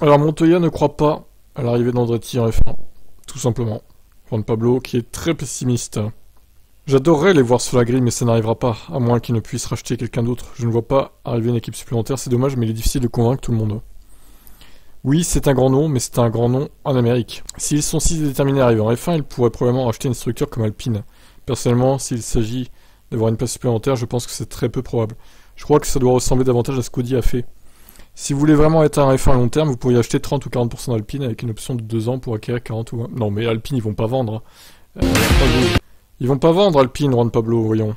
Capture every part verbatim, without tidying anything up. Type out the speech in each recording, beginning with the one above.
Alors Montoya ne croit pas à l'arrivée d'Andretti en F un, tout simplement. Juan Pablo qui est très pessimiste. J'adorerais les voir sur la grille, mais ça n'arrivera pas, à moins qu'ils ne puissent racheter quelqu'un d'autre. Je ne vois pas arriver une équipe supplémentaire, c'est dommage, mais il est difficile de convaincre tout le monde. Oui, c'est un grand nom, mais c'est un grand nom en Amérique. S'ils sont si déterminés à arriver en F un, ils pourraient probablement racheter une structure comme Alpine. Personnellement, s'il s'agit d'avoir une place supplémentaire, je pense que c'est très peu probable. Je crois que ça doit ressembler davantage à ce qu'Audi a fait. Si vous voulez vraiment être un F un à long terme, vous pourriez acheter trente ou quarante pour cent d'Alpine avec une option de deux ans pour acquérir quarante ou... Non, mais Alpine, ils vont pas vendre. Euh, ils vont pas vendre Alpine, Juan Pablo, voyons.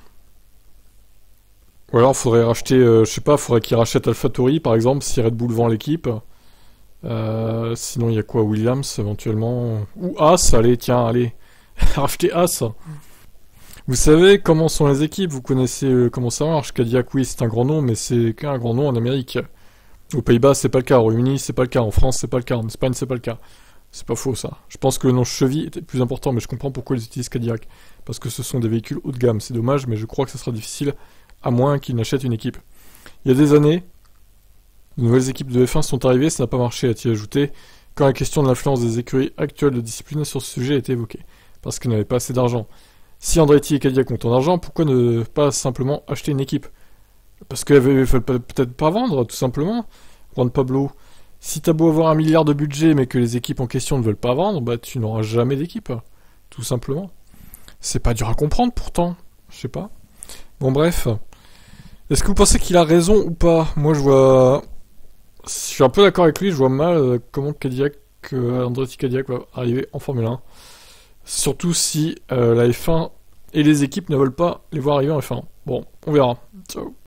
Ou alors, faudrait racheter, euh, je sais pas, faudrait qu'ils rachètent AlphaTauri, par exemple, si Red Bull vend l'équipe. Euh, sinon, il y a quoi, Williams, éventuellement. Ou Haas, allez, tiens, allez. Racheter Haas. Vous savez comment sont les équipes, vous connaissez euh, comment ça marche. Cadillac, oui, c'est un grand nom, mais c'est qu'un grand nom en Amérique. Aux Pays-Bas, c'est pas le cas. Au Royaume-Uni, c'est pas le cas. En France, c'est pas le cas. En Espagne, c'est pas le cas. C'est pas faux, ça. Je pense que le nom Chevy était plus important, mais je comprends pourquoi ils utilisent Cadillac. Parce que ce sont des véhicules haut de gamme. C'est dommage, mais je crois que ça sera difficile, à moins qu'ils n'achètent une équipe. Il y a des années, de nouvelles équipes de F un sont arrivées, ça n'a pas marché, a-t-il ajouté, quand la question de l'influence des écuries actuelles de discipline sur ce sujet a été évoquée. Parce qu'ils n'avaient pas assez d'argent. Si Andretti et Cadillac ont tant d'argent, pourquoi ne pas simplement acheter une équipe? Parce qu'ils ne veulent peut-être pas vendre, tout simplement. Juan Pablo, si t'as beau avoir un milliard de budget, mais que les équipes en question ne veulent pas vendre, bah tu n'auras jamais d'équipe. Tout simplement. C'est pas dur à comprendre, pourtant. Je sais pas. Bon, bref. Est-ce que vous pensez qu'il a raison ou pas? Moi, je vois... Je suis un peu d'accord avec lui, je vois mal euh, comment Cadillac, euh, Andretti Cadillac va arriver en Formule un. Surtout si euh, la F un et les équipes ne veulent pas les voir arriver en F un. Bon, on verra. Ciao.